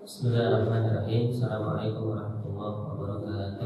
Bismillahirrahmanirrahim. Assalamualaikum warahmatullahi wabarakatuh.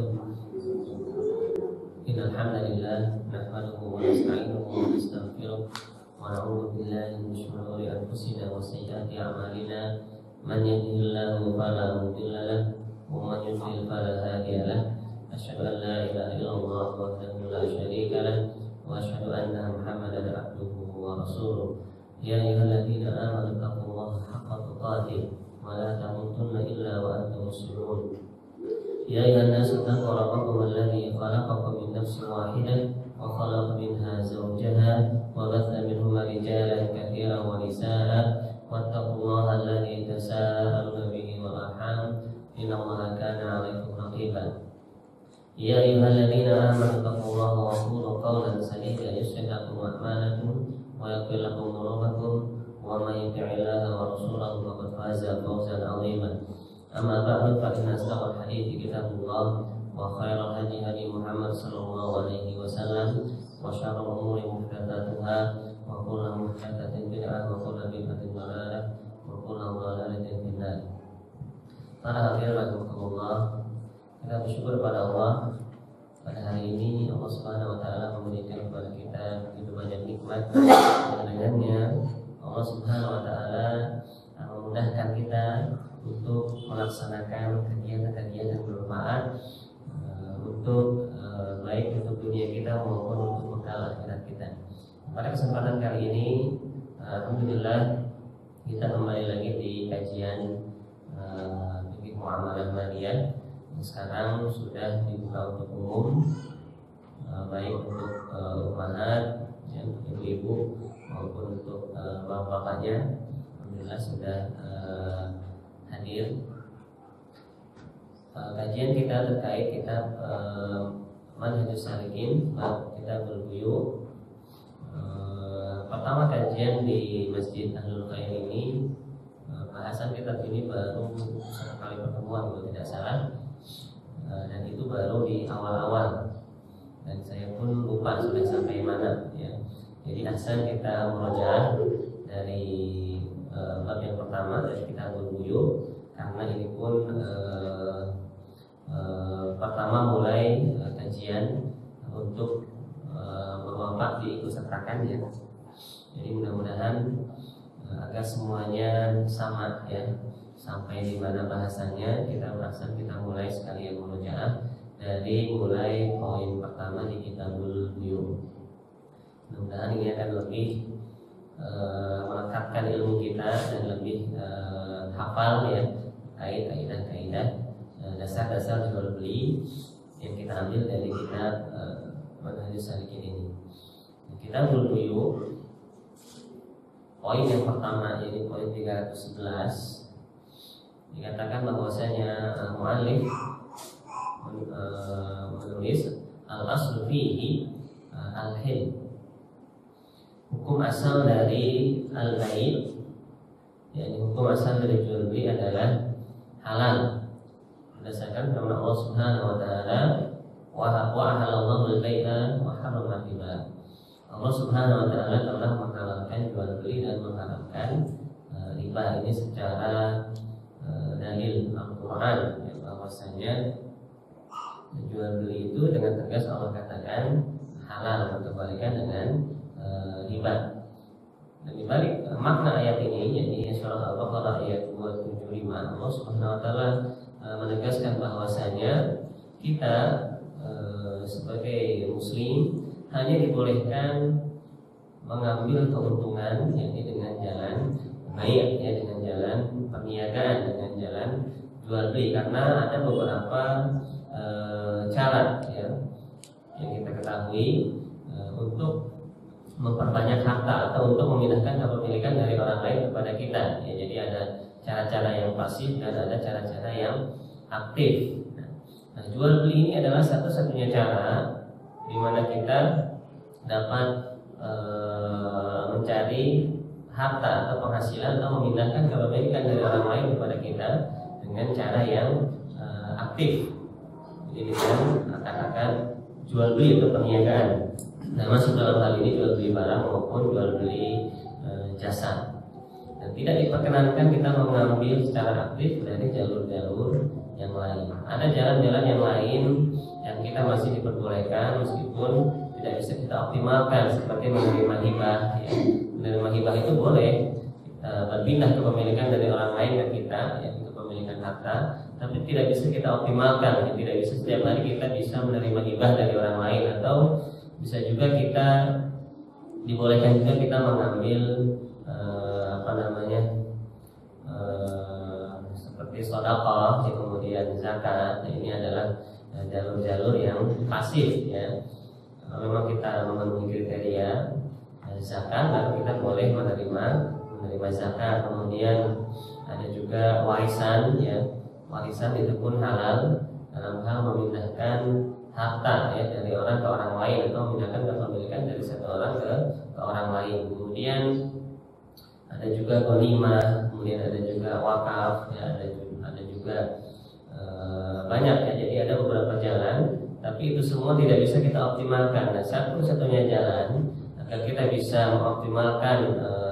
Innal hamdalillah nahmaduhu wa nasta'inuhu wa nastaghfiruh wa na'udzu billahi min shururi anfusina wa sayyiati a'malina. Man yahdihillahu fala mudilla lahu wa man yudlil fala hadiya lahu. Asyhadu an la ilaha illallah wahdahu la syarika lahu wa asyhadu anna Muhammadan abduhu wa rasuluh. Ya ayyuhalladzina amanu taqullaha haqqa tuqatih wa la tamutunna illa wa antum muslimun. Ya ayyuhan nasu taqu rabbakum alladzi khalaqakum min nafsin wahidah wa khalaqa minha zawjaha wa batha minhuma rijalan katsiran wa nisaa'a wattaqullaha alladzi tasaaluna bihi wal arham innallaha kana 'alaykum raqiba. Ya ayyuhalladzina amanu taqullaha wa qulu qawlan sadida yuslih lakum a'malakum wa yaghfir lakum dhunubakum wa may yuti'illaha wa rasulahu faqad faza fawzan 'aziman. Amma ba'du fa inna asdaqal hadithi kitabullah wa khairal hadi hadi Muhammad sallallahu alaihi wasallam wa syarrul umuri muhdatsatuha wa kullu muhdatsatin bid'ah wa kullu bid'atin dhalalah wa kullu dhalalatin finnar. Para hadirin rahimakumullah, kita bersyukur pada Allah. Pada hari ini Allah Subhanahu wa taala memberikan kepada kita begitu banyak nikmat, dan dengannya Allah Subhanahu wa taala memudahkan kita untuk melaksanakan kegiatan-kegiatan bermanfaat untuk baik untuk dunia kita maupun untuk bekal akhirat kita. Pada kesempatan kali ini, alhamdulillah kita kembali lagi di kajian fikih muamalah maliyah. Sekarang sudah dibuka untuk umum, baik untuk ummahat, ibu-ibu maupun untuk bapak-bapaknya. Alhamdulillah sudah hadir. Kajian kita terkait kitab Manhajus Salikin, Kitabul Buyu'. Pertama kajian di Masjid Ahlul Khair ini, bahasan kitab ini baru satu kali pertemuan kalau tidak salah, dan itu baru di awal-awal, dan saya pun lupa sudah sampai mana ya. Jadi asal kita murojaah dari bab yang pertama dari Kitabul Buyu', karena ini pun pertama mulai kajian untuk Bapak diikutsertakan ya. Jadi mudah-mudahan agar semuanya sama ya, sampai di mana bahasannya kita merasa kita mulai sekalian murojaah dari mulai poin pertama di Kitabul Buyu'. Mudah-mudahan ini akan lebih melengkapkan ilmu kita dan lebih hafal ya terkait kaidah-kaidah dasar-dasar jual beli yang kita ambil dari kitab Manhajus Salikin ini. Kitabul Buyu', poin yang pertama yaitu poin 311, dikatakan bahwasanya muallif menulis al-aslu fihi al-hil. Hukum asal dari al-bai', yakni hukum asal dari jual beli adalah halal berdasarkan firman Allah Subhanahu wa taala, wa ahallallahu al-bai'a wa harrama riba. Allah Subhanahu wa taala telah menghalalkan jual beli dan mengharamkan riba. Ini secara dalil Al-Qur'an ya, bahwasanya jual beli itu dengan tegas Allah katakan halal, berkebalikan dengan riba. Dan dibalik makna ayat ini, yakni surah Al-Baqarah ayat 275, Allah Subhanahu wa taala menegaskan bahwasanya kita sebagai muslim hanya dibolehkan mengambil keuntungan yakni dengan jalan baik ya, dengan jalan perniagaan, dengan jalan jual beli, karena ada beberapa cara ya yang kita ketahui untuk memperbanyak harta atau untuk memindahkan kepemilikan dari orang lain kepada kita ya. Jadi ada cara-cara yang pasif dan ada cara-cara yang aktif. Nah, jual beli ini adalah satu-satunya cara di mana kita dapat mencari harta atau penghasilan atau memindahkan kepemilikan dari orang lain kepada kita dengan cara yang aktif. Jadi dengan katakan jual beli atau perniagaan. Nah, masuk dalam hal ini jual beli barang maupun jual beli jasa. dan tidak diperkenankan kita mengambil secara aktif dari jalur-jalur yang lain. Ada jalan-jalan yang lain yang kita masih diperbolehkan meskipun tidak bisa kita optimalkan, seperti menerima hibah. Ya. Menerima hibah itu boleh berpindah kepemilikan dari orang lain ke kita, ya, kepemilikan harta, tapi tidak bisa kita optimalkan. Ya. Tidak bisa setiap hari kita bisa menerima hibah dari orang lain, atau bisa juga kita dibolehkan juga kita mengambil seperti sedekah, kemudian zakat. Nah, ini adalah jalur-jalur yang pasif, ya. Kalau memang kita memenuhi kriteria zakat, lalu kita boleh menerima zakat. Kemudian ada juga warisan, ya. Warisan itu pun halal dalam hal memindahkan harta, ya, dari orang ke orang lain, atau memindahkan kepemilikan dari satu orang ke orang lain. Kemudian ada juga ghanimah, kemudian ada juga wakaf, ya, ada juga banyak, ya. Jadi ada beberapa jalan, tapi itu semua tidak bisa kita optimalkan. Nah, satu-satunya jalan agar kita bisa mengoptimalkan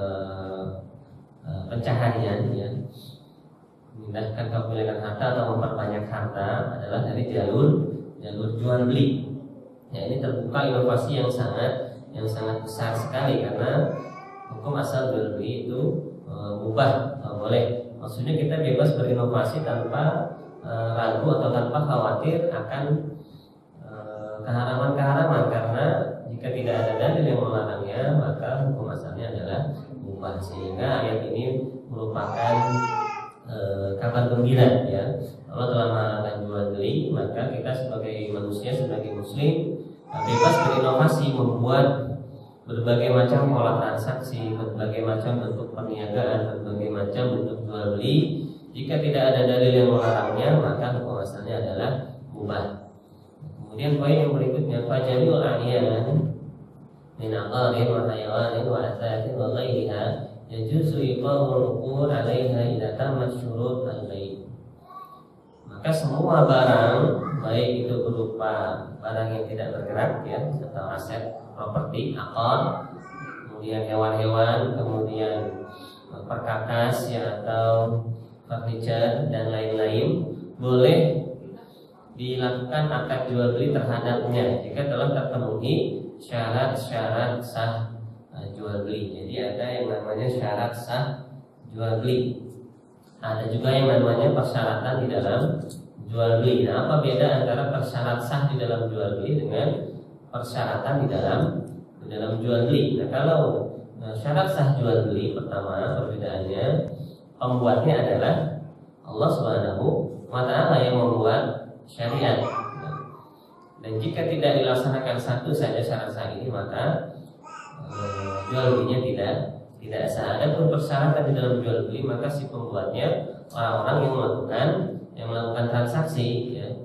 pencaharian, ya, memindahkan kepemilikan harta atau memperbanyak harta adalah dari jalur jual beli. Ya, ini terbuka inovasi yang sangat besar sekali, karena hukum asal jual beli itu mubah, boleh. Maksudnya kita bebas berinovasi tanpa ragu atau tanpa khawatir akan keharaman-keharaman, karena jika tidak ada dalil yang melarangnya maka hukum asalnya adalah mubah. Sehingga ayat ini merupakan kabar gembira, ya. Allah telah melarang jual beli, maka kita sebagai manusia, sebagai muslim, bebas berinovasi, membuat berbagai macam pola transaksi, berbagai macam bentuk perniagaan, berbagai macam bentuk jual beli. Jika tidak ada dalil yang melarangnya, maka hukum asalnya adalah mubah. Kemudian poin yang berikutnya, fajamiul a'yan min aqarin wa hayawanin wa atharin wa ghairiha yajuzu iqamul uqud 'alaiha idza tammat syurut al-bai'. Maka semua barang, baik itu berupa barang yang tidak bergerak, ya, atau aset properti, aqar, kemudian hewan-hewan, kemudian perkakas, ya, atau furniture dan lain-lain, boleh dilakukan akad jual beli terhadapnya jika telah terpenuhi syarat-syarat sah jual beli. Jadi ada yang namanya syarat sah jual beli, ada juga yang namanya persyaratan di dalam jual beli. Nah, apa beda antara persyarat sah di dalam jual beli dengan persyaratan di dalam jual beli? Nah, kalau syarat sah jual beli, pertama perbedaannya, pembuatnya adalah Allah Subhanahu wa Ta'ala yang membuat syariat. Dan jika tidak dilaksanakan satu saja syarat sah ini, maka jual belinya tidak sah. Adapun persyaratan di dalam jual beli, maka si pembuatnya orang-orang yang melakukan transaksi, ya.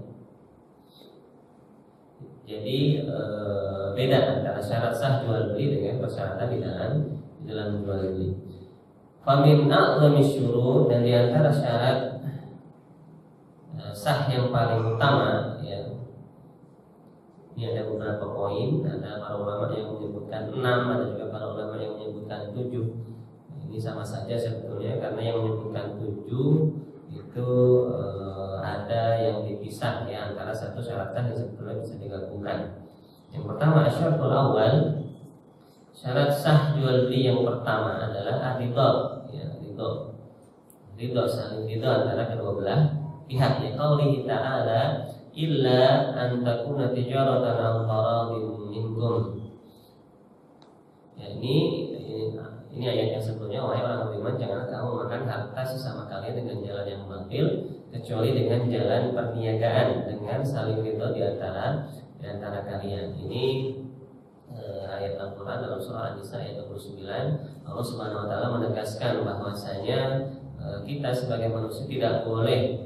Jadi beda antara syarat sah jual beli dengan persyaratan di dalam jual beli. Famin a'zami syurut, dan di antara syarat sah yang paling utama, ya. Ini ada beberapa poin, ada para ulama yang menyebutkan 6, ada juga para ulama yang menyebutkan 7. Ini sama saja sebetulnya, karena yang menyebutkan 7 itu ada yang dipisah, ya, antara satu syarat yang sebetulnya bisa digabungkan. Yang pertama, asyaratul awal, syarat sah jual beli yang pertama adalah ridho, ya, ridho saling ridho antara kedua belah pihak. Ya, qaulihi ta'ala illa an takuna tijaratan an taradin minkum. Ya, ini ayat yang sebelumnya, wahai orang beriman, jangan kamu makan harta sesama kalian dengan jalan yang batil, kecuali dengan jalan perniagaan, dengan saling ridho di antara kalian. Ini ayat Al-Quran dalam surah An-Nisa ayat 29. Allah Subhanahu wa Ta'ala menegaskan bahwasanya kita sebagai manusia tidak boleh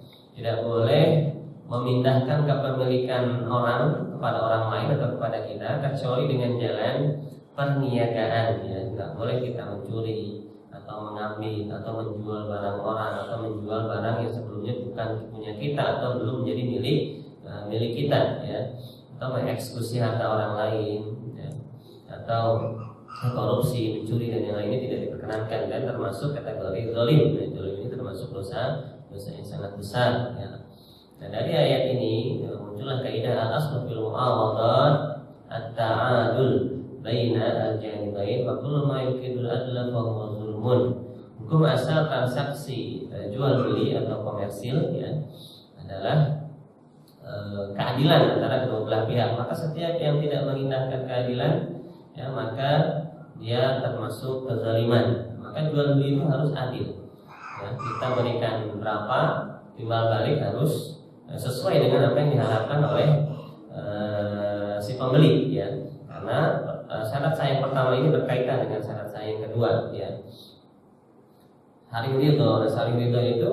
memindahkan kepemilikan orang kepada orang lain atau kepada kita kecuali dengan jalan perniagaan, ya. Tidak boleh kita mencuri atau mengambil atau menjual barang orang, atau menjual barang yang sebelumnya bukan punya kita atau belum menjadi milik kita, ya. Atau mengeksekusi harta orang lain, ya. Atau korupsi, mencuri dan yang lainnya tidak diperkenankan. mengkhianatkan dan termasuk kategori zalim. Zalim ini termasuk dosa yang sangat besar ya. Nah, dari ayat ini muncullah kaidah al-aslu fil mu'awadhat at-ta'adul baina al-janibain wa kullu ma yukidul adla fa huwa zulmun. Hukum asal transaksi jual beli atau komersil ya adalah keadilan antara kedua belah pihak. Maka setiap yang tidak mengindahkan keadilan ya maka dia termasuk kezaliman. Maka jual beli itu harus adil ya, kita berikan berapa, timbal balik harus sesuai dengan apa yang diharapkan oleh si pembeli ya. Karena syarat sah yang pertama ini berkaitan dengan syarat sah yang kedua ya. Saling ridho itu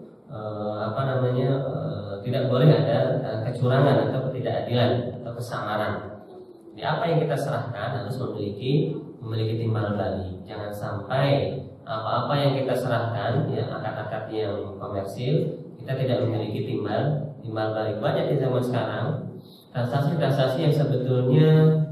tidak boleh ada kecurangan atau ketidakadilan atau kesamaran. Di apa yang kita serahkan harus memiliki timbal balik. Jangan sampai apa-apa yang kita serahkan ya akad-akad yang komersil kita tidak memiliki timbal balik. Banyak di zaman sekarang transaksi yang sebetulnya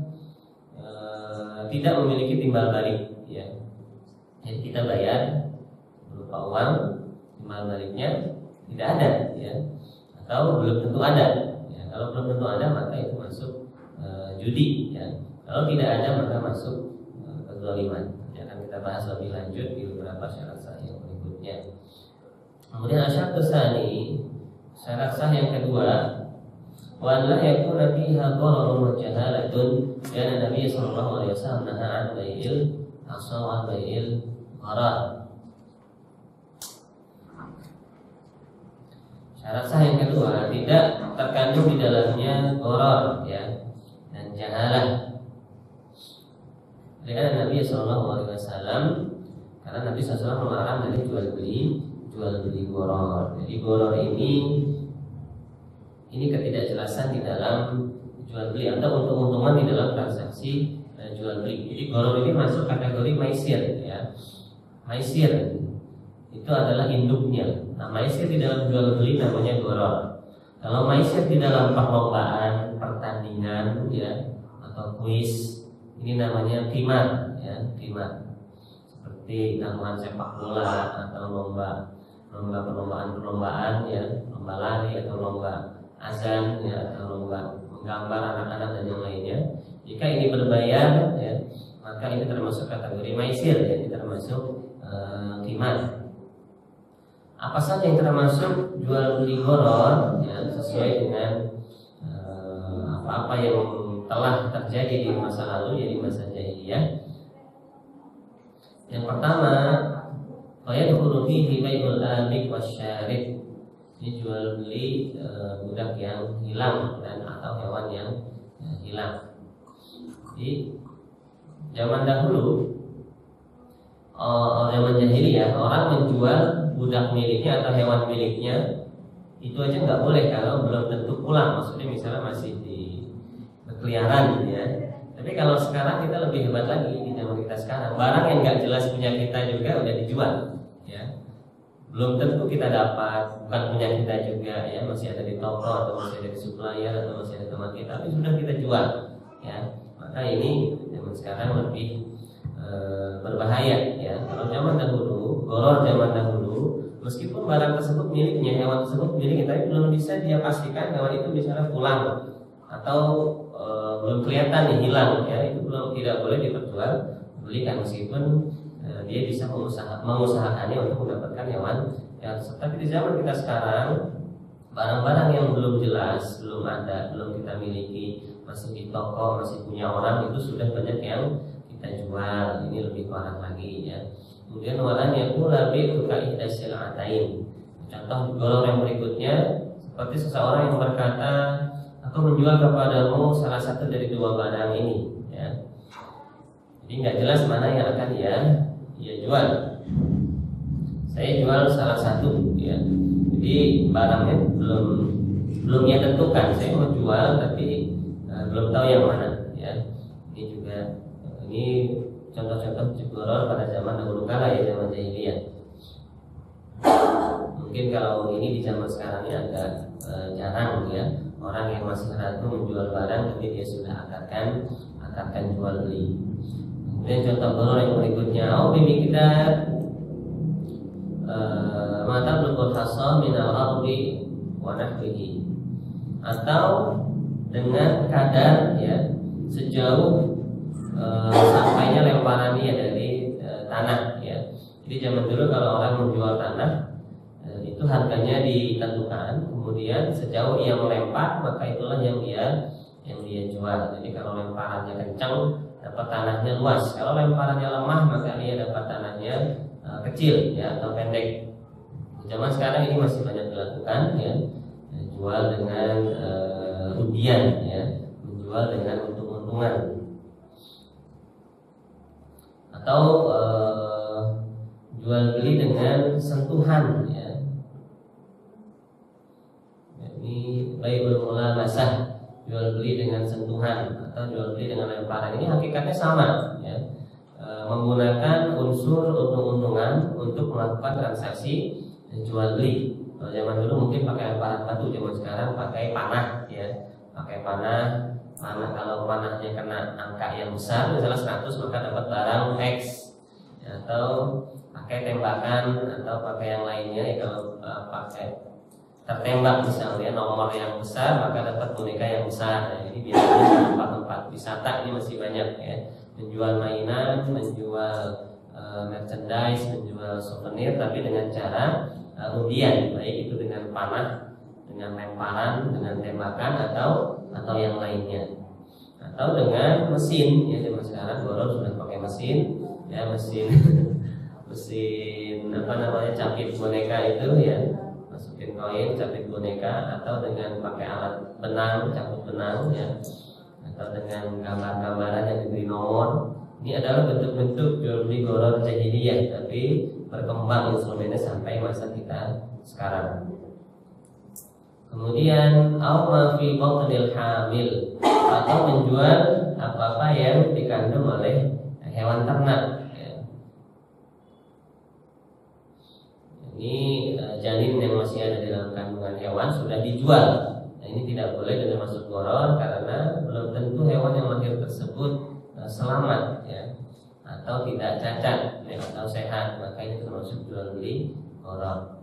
tidak memiliki timbal balik ya. Jadi kita bayar berupa uang, timbal baliknya tidak ada ya, atau belum tentu ada ya. Kalau belum tentu ada maka itu masuk judi ya. Kalau tidak ada maka masuk kezaliman. Ya, akan kita bahas lebih lanjut di beberapa syarat sah yang berikutnya. Kemudian syarat tsani, syarat sah yang kedua, wala yakuna fiha dhararun wa jahalatun, karena Nabi sallallahu alaihi wasallam nahaa an bai'il asa wa bai'il gharar. Syarat sah yang kedua tidak terkandung di dalamnya gharar ya dan jahalah. Karena Nabi sallallahu alaihi wasallam, karena Nabi sallallahu alaihi wasallam melarang dari jual beli gharar. Jadi gharar ini ketidakjelasan di dalam jual beli atau untung-untungan di dalam transaksi jual beli. Jadi gharar ini masuk kategori maisir ya. Maisir itu adalah induknya. Nah, maisir di dalam jual beli namanya gharar. Kalau maisir di dalam perlombaan, pertandingan ya atau kuis, ini namanya qimar ya, qimar. Seperti taruhan sepak bola atau perlombaan ya, lomba lari atau lomba azan ya, atau lomba menggambar anak-anak dan yang lainnya. Jika ini berbayar ya, maka ini termasuk kategori maisir ya, ini termasuk qimar. Apa saja yang termasuk jual beli gharar ya, sesuai dengan apa-apa yang telah terjadi di masa lalu, jadi masa jahiliyah. Yang pertama, yadkhulu fihi bai'ul abik wasyarib. Ini jual beli budak yang hilang dan atau hewan yang hilang. Di zaman dahulu, zaman jahiliyah, orang menjual budak miliknya atau hewan miliknya itu aja nggak boleh kalau belum tentu pulang. Maksudnya misalnya masih di berkeliaran ya. Tapi kalau sekarang kita lebih hebat lagi di zaman kita sekarang. Barang yang nggak jelas punya kita juga udah dijual ya. Belum tentu kita dapat, bukan punya kita juga ya, masih ada di toko atau masih ada di supplier atau masih ada teman kita, tapi sudah kita jual ya. Maka ini zaman sekarang lebih berbahaya ya. Kalau zaman dahulu, gharar zaman dahulu, meskipun barang tersebut miliknya, hewan tersebut miliknya, tapi belum bisa dia pastikan hewan itu misalnya pulang atau belum kelihatan nih hilang ya, itu belum, tidak boleh diperjual belikan meskipun dia bisa mengusahakannya untuk mendapatkan hewan yang tersebut. Tapi di zaman kita sekarang, barang-barang yang belum jelas, belum ada, belum kita miliki, masih di toko, masih punya orang, itu sudah banyak yang kita jual. Ini lebih parah lagi ya. Kemudian walan yaqula bi'u ka'ihdasil atain. Contoh gharar yang berikutnya seperti seseorang yang berkata, aku menjual kepadamu salah satu dari dua barang ini ya. Jadi nggak jelas mana yang akan dia jual. Saya jual salah satu ya. Jadi barangnya belum dia tentukan. Saya mau jual tapi belum tahu yang mana ya. Ini juga ini contoh-contoh gharar pada zaman dahulu kala ya, zaman jahiliyah. Mungkin kalau ini di zaman sekarang ini agak jarang ya. Orang yang masih ragu menjual barang tapi dia sudah akadkan jual beli. Kemudian contoh gharar yang berikutnya, au bimiqdar mata blukul hasa minal ardi wa nahwihi, atau dengan kadar ya sejauh sampainya lemparannya dari tanah ya. Jadi zaman dulu kalau orang menjual tanah itu harganya ditentukan, kemudian sejauh ia melempar maka itulah yang dia jual. Jadi kalau lemparannya kencang dapat tanahnya luas, kalau lemparannya lemah maka dia dapat tanahnya kecil ya atau pendek. Zaman sekarang ini masih banyak dilakukan ya, jual dengan undian ya, menjual dengan untung-untungan, atau jual beli dengan sentuhan ya. Ini bai'ul mulamasah, jual beli dengan sentuhan atau jual beli dengan lemparan. Ini hakikatnya sama ya, menggunakan unsur untung-untungan untuk melakukan transaksi jual beli. Kalau zaman dulu mungkin pakai lemparan batu, zaman sekarang pakai panah ya, pakai panah. Kalau panahnya kena angka yang besar, misalnya 100 maka dapat barang X ya, atau pakai tembakan atau pakai yang lainnya ya. Kalau pakai tertembak misalnya nomor yang besar maka dapat boneka yang besar. Nah, ini biasanya di tempat-tempat wisata ini masih banyak ya, menjual mainan, menjual merchandise, menjual souvenir, tapi dengan cara undian, baik itu dengan panah, dengan lemparan, dengan tembakan atau yang lainnya, atau dengan mesin ya. Zaman sekarang gharar sudah pakai mesin ya, mesin capit boneka itu ya, masukin koin capit boneka, atau dengan pakai alat benang, capit benang ya, atau dengan gambar-gambaran yang diberi nomor. Ini adalah bentuk-bentuk jual beli gharar jahiliyah, tapi berkembang instrumennya sampai masa kita sekarang. Kemudian au ma fi batnil hamil, atau menjual apa-apa yang dikandung oleh hewan ternak ya. Ini janin yang masih ada di dalam kandungan hewan sudah dijual. Nah, ini tidak boleh dan termasuk gharar, karena belum tentu hewan yang lahir tersebut selamat ya, atau tidak cacat ya, atau sehat, maka ini termasuk jual beli gharar.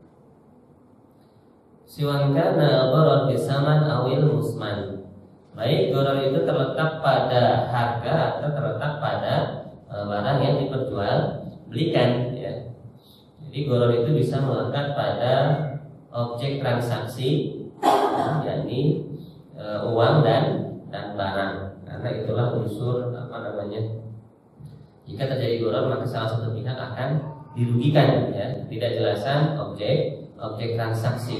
Siwan kana gharar bisaman awil musman, baik gharar itu terletak pada harga atau terletak pada barang yang diperjualbelikan ya. Jadi gharar itu bisa melekat pada objek transaksi yakni uang dan barang, karena itulah unsur jika terjadi gharar maka salah satu pihak akan dirugikan ya, tidak jelasan objek transaksi.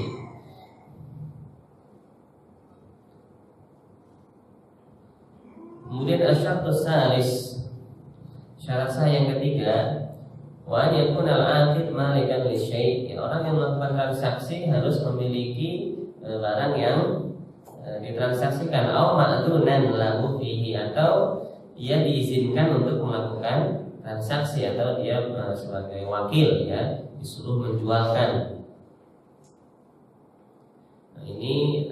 Kemudian asyartus salis, syarat sah yang ketiga, wa yakun al-aqid malikan li syai', orang yang melakukan transaksi harus memiliki barang yang ditransaksikan, au ma'dunan lahu fihi, atau ia diizinkan untuk melakukan transaksi, atau dia sebagai wakil ya, disuruh menjualkan. Nah, ini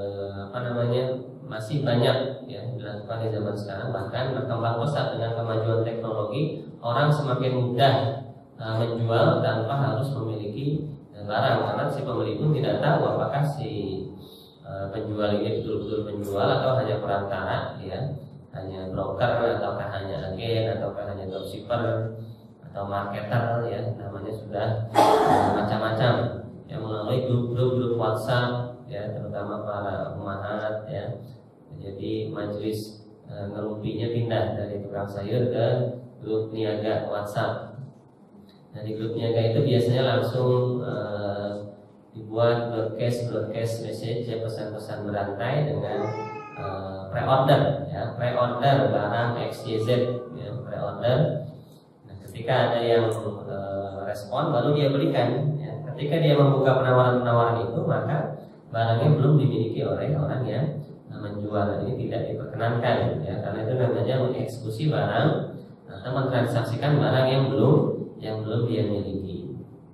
masih banyak ya dilakukan di zaman sekarang, bahkan berkembang pesat dengan kemajuan teknologi. Orang semakin mudah menjual tanpa harus memiliki barang, karena si pembeli pun tidak tahu apakah si penjual ini betul-betul penjual atau hanya perantara ya, hanya broker, ataukah hanya agen, ataukah hanya dropshipper atau marketer ya, namanya sudah macam-macam ya, melalui grup WhatsApp ya, terutama para umahat ya. Jadi majelis ngerumpinya pindah dari tukang sayur ke grup niaga WhatsApp. Nah, di grup niaga itu biasanya langsung dibuat broadcast message ya, pesan-pesan berantai dengan pre-order ya, pre-order barang XYZ ya, pre-order. Nah, ketika ada yang respon baru dia belikan ya. Ketika dia membuka penawaran-penawaran itu, maka barangnya belum dimiliki oleh orang yang menjual. Ini tidak diperkenankan ya, karena itu namanya mengeksekusi barang atau mentransaksikan barang yang belum dia miliki.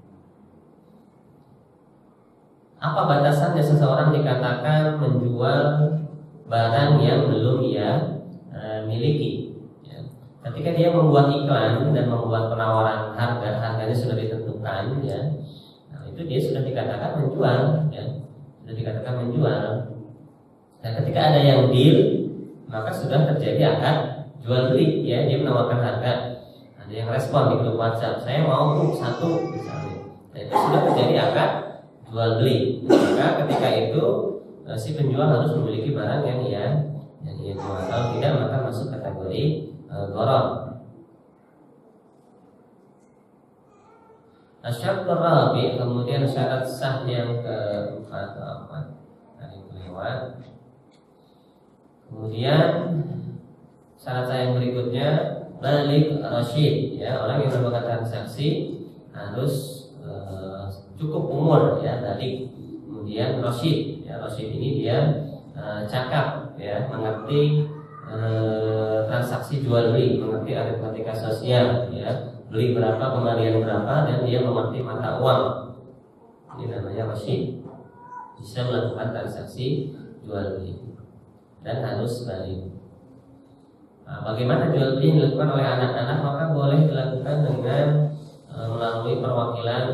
Apa batasannya seseorang dikatakan menjual barang yang belum ia miliki ya? ketika dia membuat iklan dan membuat penawaran harganya sudah ditentukan, ya, nah, itu dia sudah dikatakan menjual, ya, sudah dikatakan menjual. Dan ketika ada yang deal, maka sudah terjadi akad jual beli, ya, dia menawarkan harga, ada yang respon di grup WhatsApp, saya mau satu misalnya, nah, itu sudah terjadi akad jual beli. Maka ketika itu si penjual harus memiliki barang yang ia jual. Kalau tidak maka masuk kategori gharar. Syarat rabi, kemudian syarat sah yang keempat, tadi kelewat. Kemudian syarat sah yang berikutnya balik rasyid, ya, orang yang merupakan transaksi harus cukup umur, ya, balik. Kemudian rasyid, ya, rasyid ini dia cakap, ya, mengerti transaksi jual beli, mengerti aritmatika sosial, ya, beli berapa kembalian berapa, dan dia mengerti mata uang. Ini namanya rasyid, bisa melakukan transaksi jual beli dan harus balik. Nah, bagaimana jual beli yang dilakukan oleh anak-anak? Maka boleh dilakukan dengan melalui perwakilan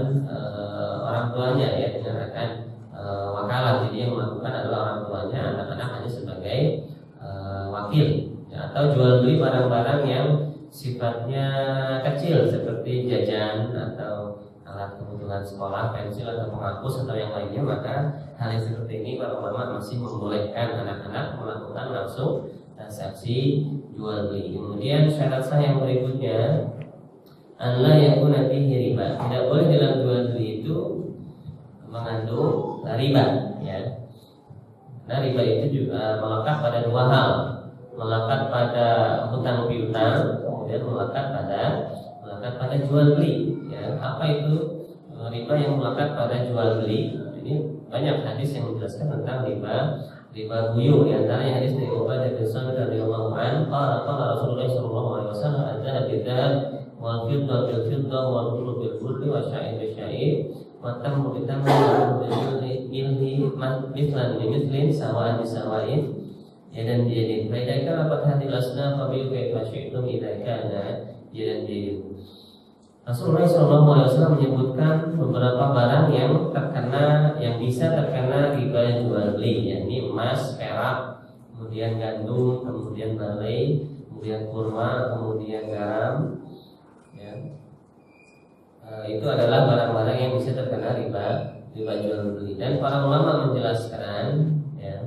orang tuanya, ya, dengan akan wakalah. Jadi yang melakukan adalah orang tuanya, anak-anak hanya sebagai wakil, ya, atau jual beli barang-barang yang sifatnya kecil seperti jajan atau alat kebutuhan sekolah, pensil atau penghapus atau yang lainnya. Maka hal yang seperti ini para ulama masih membolehkan anak-anak melakukan langsung transaksi jual beli. Kemudian syarat sah yang berikutnya, Allah yakuna fihi riba, tidak boleh dalam jual beli itu mengandung riba, ya. Nah, riba itu juga melekat pada dua hal, melekat pada hutang piutang, kemudian melekat pada jual beli, ya. Apa itu riba yang melekat pada jual beli? Ini banyak hadis yang menjelaskan tentang riba buyu. Di antaranya hadis dari Ubadah bin Samit radhiyallahu anhu, qala Rasulullah sallallahu alaihi wasallam, "Adzhab bidzahab wal fiddah bil fiddah wal burru bil burri wa sya'ir bil sya'ir wa tamru bil tamri wa milhi mithlan bi mithlin sawa'an bi sawa'in yadan bi yadin." Fa idza kana qad hadhihi al-asnaf fa bi kayfa syi'tum idza kana yadan bi yadin. Rasulullah SAW menyebutkan beberapa barang yang bisa terkena riba jual beli, yakni emas, perak, kemudian gandum, kemudian barley, kemudian kurma, kemudian garam, ya. Itu adalah barang-barang yang bisa terkena riba jual beli. Dan para ulama menjelaskan, ya,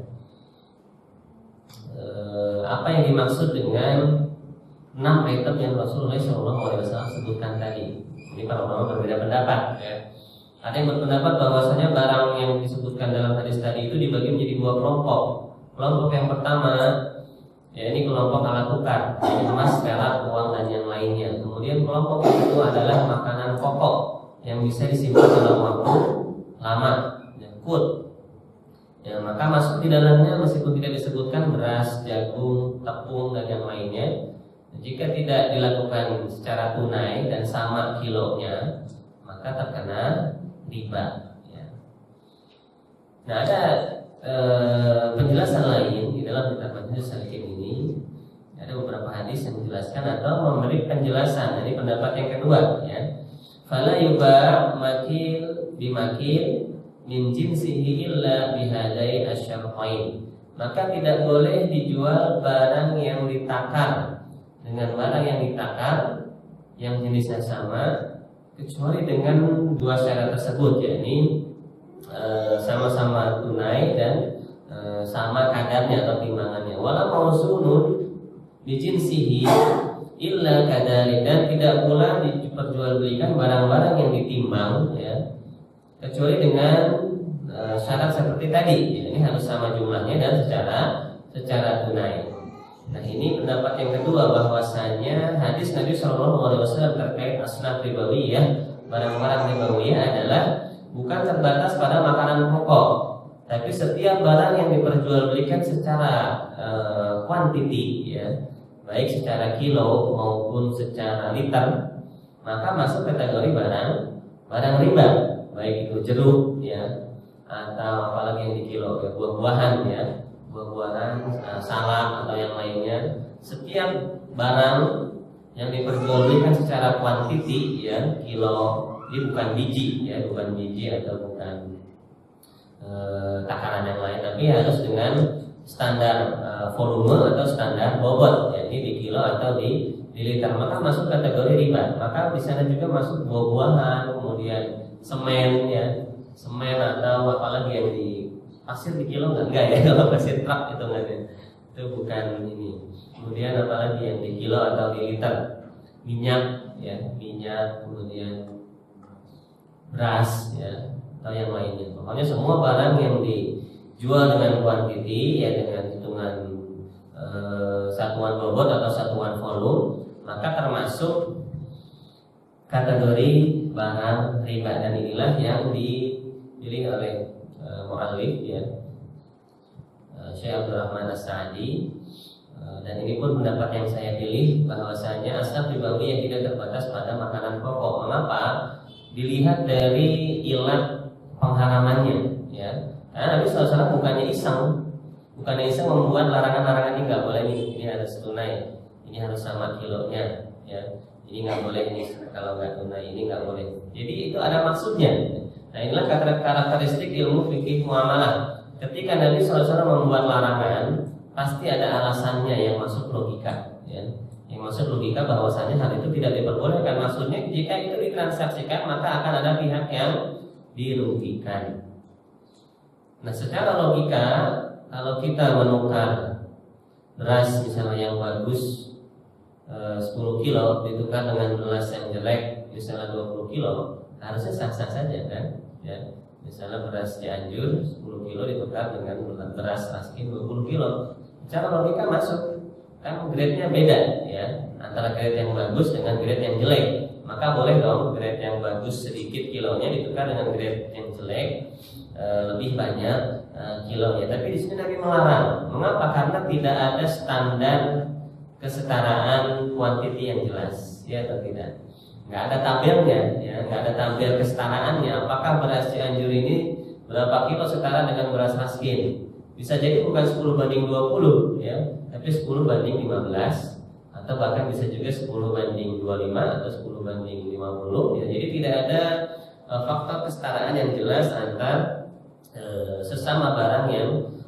apa yang dimaksud dengan 6 item yang Rasulullah SAW sebutkan tadi. Ini para ulama berbeda pendapat, ya. Ada yang berpendapat bahwasanya barang yang disebutkan dalam hadis tadi itu dibagi menjadi 2 kelompok. Kelompok yang pertama, ya, ini kelompok alat tukar, jadi emas, perak, uang dan yang lainnya. Kemudian kelompok yang kedua adalah makanan pokok yang bisa disimpan dalam waktu lama, ya, kut. Ya, maka masuk di dalamnya meskipun tidak disebutkan beras, jagung, tepung dan yang lainnya. Jika tidak dilakukan secara tunai dan sama kilonya, maka terkena riba, ya. Nah, ada penjelasan lain di dalam kitab Majmu'us Salikin ini. Ada beberapa hadis yang menjelaskan atau memberi penjelasan. Jadi pendapat yang kedua, ya, fala yuba makil bimakil min jinsihi illa bihadai asyartain. Maka tidak boleh dijual barang yang ditakar dengan barang yang ditakar yang jenisnya sama, kecuali dengan 2 syarat tersebut, yakni sama-sama tunai dan sama kadarnya atau timbangannya. Wala mausunun bijinsihi illa kadari, dan tidak pula diperjualbelikan barang-barang yang ditimbang, ya, kecuali dengan syarat seperti tadi, ya, ini harus sama jumlahnya dan secara tunai. Nah, ini pendapat yang kedua, bahwasanya hadis Nabi SAW terkait asnaf ribawiyah, barang-barang ribawiyah adalah bukan terbatas pada makanan pokok, tapi setiap barang yang diperjualbelikan secara kuantiti, ya, baik secara kilo maupun secara liter, maka masuk kategori barang riba, baik itu jeruk, ya, atau apalagi yang di kilo, ya, buah-buahan, ya, buah-buahan, salak atau yang lainnya. Setiap barang yang diperjualbelikan secara kuantiti ya kilo, ini bukan biji ya, bukan biji atau bukan takaran yang lain, tapi harus dengan standar volume atau standar bobot ya, ini di kilo atau di liter, maka masuk kategori riba. Maka di sana juga masuk buah-buahan, kemudian semen ya, semen atau apalagi yang di pasir di kilo enggak ya, kalau pasir truk itu enggak ya, itu bukan ini. Kemudian apalagi yang di kilo atau di liter, minyak ya, minyak, kemudian beras ya, atau yang lainnya. Pokoknya semua barang yang dijual dengan kuantiti ya, dengan hitungan satuan bobot atau satuan volume, maka termasuk kategori barang riba. Dan inilah yang dipilih oleh mu'allif ya, Syekh Abdul Rahman As-Sa'di. Dan ini pun pendapat yang saya pilih, bahwasanya asal ribawi yang tidak terbatas pada makanan pokok. Mengapa? Dilihat dari ilat pengharamannya ya. Karena Nabi SAW bukannya iseng membuat larangan-larangan ini nggak boleh ini harus tunai, ini harus sama kilonya ya, ini nggak boleh, ini kalau nggak tunai ini nggak boleh. Jadi itu ada maksudnya. Nah inilah karakteristik ilmu fikih muamalah. Ketika Nabi SAW membuat larangan, pasti ada alasannya yang masuk logika ya. Yang masuk logika bahwasanya hal itu tidak diperbolehkan. Maksudnya jika itu ditransaksikan maka akan ada pihak yang dirugikan. Nah secara logika, kalau kita menukar beras misalnya yang bagus 10 kilo ditukar dengan beras yang jelek misalnya 20 kilo, harusnya sah-sah saja kan ya. Misalnya beras Cianjur 10 kilo ditukar dengan beras Raskin 20 kilo, secara logika masuk, kan grade-nya beda ya, antara grade yang bagus dengan grade yang jelek. Maka boleh dong grade yang bagus sedikit kilonya ditukar dengan grade yang jelek lebih banyak kilonya. Tapi di sini Nabi melarang. Mengapa? Karena tidak ada standar kesetaraan kuantiti yang jelas, ya atau tidak? Nggak ada tabelnya, ya, nggak ada tabel kesetaraannya. Apakah beras Cianjur ini berapa kilo setara dengan beras Raskin? Bisa jadi bukan 10/20 ya, tapi 10/15, atau bahkan bisa juga 10/25 atau 10/50 ya. Jadi tidak ada faktor kesetaraan yang jelas antar sesama barang yang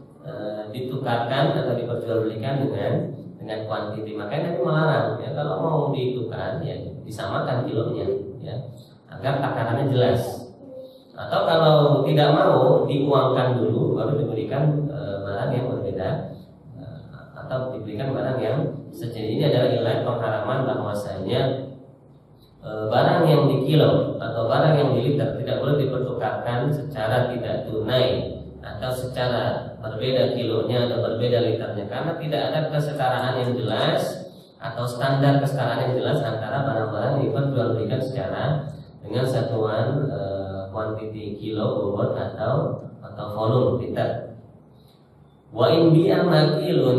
ditukarkan atau diperjualbelikan dengan kuantiti. Makanya Nabi melarang ya, kalau mau ditukar ya disamakan kilonya ya, agar takarannya jelas. Atau kalau tidak mau, diuangkan dulu baru diberikan barang yang berbeda, atau diberikan barang yang sejenis. Ini adalah ilat pengharaman bahwasanya barang yang di kilo atau barang yang di liter tidak boleh dipertukarkan secara tidak tunai atau secara berbeda kilonya atau berbeda liternya, karena tidak ada kesetaraan yang jelas atau standar kesetaraan yang jelas antara barang-barang yang diperjualbelikan secara dengan satuan kuantiti kilo, bobot atau volume liter. Wa in bi'a makilun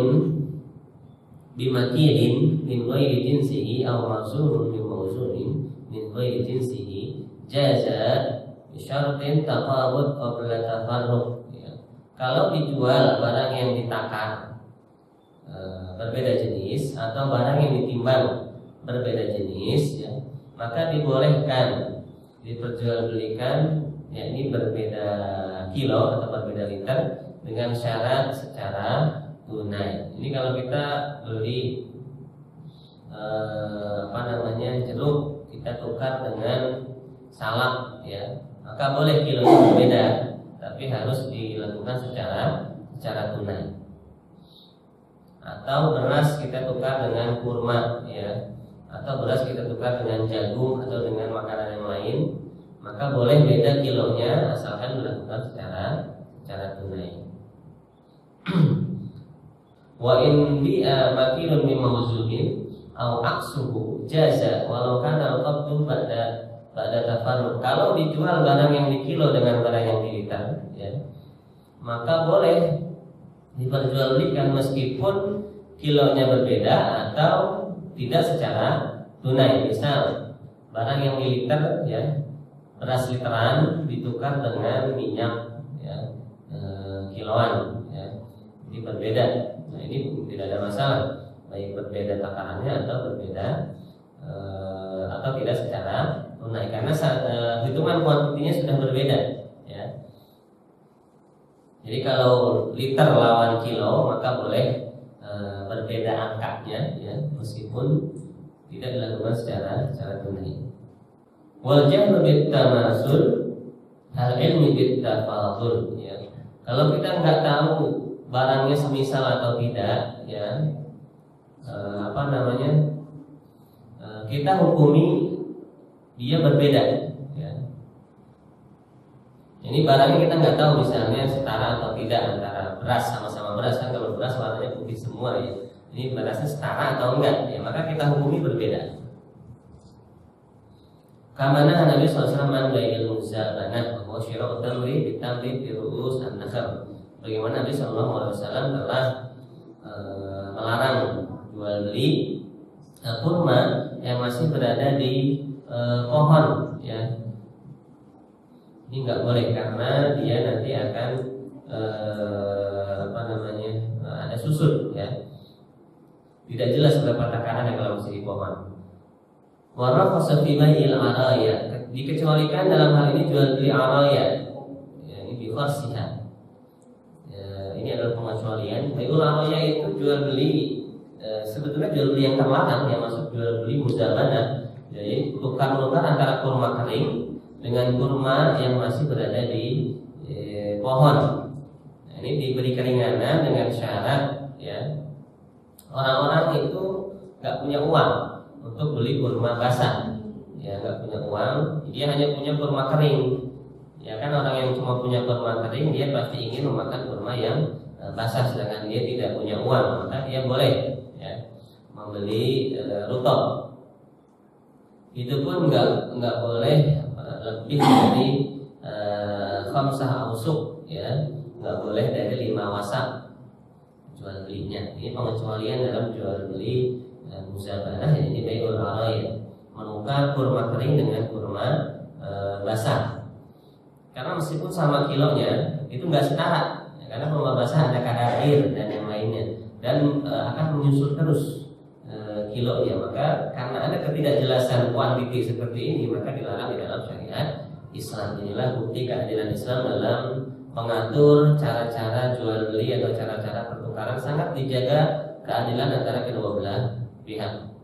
bimakilin min ghairi jinsihi aw mawzunun bi mawzunin min ghairi jinsihi jaza bi syartin taqabud qabla tafarruq. Kalau dijual barang yang ditakar berbeda jenis atau barang yang ditimbang berbeda jenis ya, maka dibolehkan diperjualbelikan yakni berbeda kilo atau berbeda liter dengan syarat secara tunai. Ini kalau kita beli jeruk, kita tukar dengan salak ya, maka boleh kilonya berbeda, tapi harus dilakukan secara tunai. Atau beras kita tukar dengan kurma ya, atau beras kita tukar dengan jagung atau dengan makanan yang lain, maka boleh beda kilonya asalkan dilakukan secara tunai. Wa in bi'a makilun min mawzunin aw aksuhu jaza walau kana al-qabdu ba'da tafarruq. Kalau dijual barang yang di kilo dengan barang yang di liter ya, maka boleh diperjualbelikan meskipun kilonya berbeda atau tidak secara tunai. Misal barang yang di liter ya, beras literan ditukar dengan minyak ya, kiloan ya, ini berbeda. Nah ini tidak ada masalah, baik berbeda takarannya atau berbeda atau tidak secara tunai, karena hitungan kuantitinya sudah berbeda ya. Jadi kalau liter lawan kilo maka boleh berbeda angkanya ya, meskipun tidak dilakukan secara tunai. Wal jahlu bit tamasul hal ilmi bit tafadul ya. Kalau kita nggak tahu barangnya semisal atau tidak ya, kita hukumi dia berbeda ya. Ini barangnya kita nggak tahu misalnya setara atau tidak antara beras, sama-sama beras kan, kalau beras warnanya putih semua ya, ini berasnya setara atau enggak ya, maka kita hukumi berbeda. Kamana Nabi SAW mandaiil muzabanah wa syira'u tamri bitamri fi ru'us an-nakhal. Bagaimana Nabi SAW telah melarang jual beli kurma yang masih berada di pohon ya. Ini nggak boleh karena dia nanti akan ada susut ya. Tidak jelas berapa takarannya kalau masih di pohon. Warna fasafimail araya, dikecualikan dalam hal ini jual beli araya ya, ini bikhasiha ya, ini adalah pengecualian. Baikul araya itu jual beli sebetulnya jual beli yang terlarang, yang masuk jual beli muzabanah, jadi tukar-tukar antara kurma kering dengan kurma yang masih berada di pohon. Nah, ini diberi keringanan dengan syarat ya, orang-orang itu nggak punya uang untuk beli kurma basah ya, nggak punya uang, dia hanya punya kurma kering ya kan. Orang yang cuma punya kurma kering dia pasti ingin memakan kurma yang basah, sedangkan dia tidak punya uang, maka dia boleh ya membeli rutop. Itu pun nggak boleh lebih dari khamsah ausuk ya, nggak boleh dari 5 wasak jual belinya. Ini pengecualian dalam jual beli muzabanah, ini bai'ul araya, menukar kurma kering dengan kurma basah. Karena meskipun sama kilonya itu nggak setara ya, karena kurma basah ada kadar air dan yang lainnya, dan akan menyusut terus kilonya. Maka karena ada ketidakjelasan kuantiti seperti ini, maka dilarang di dalam syariat Islam. Inilah bukti keadilan Islam dalam mengatur cara-cara jual beli atau cara-cara pertukaran, sangat dijaga keadilan antara kedua belah pihak.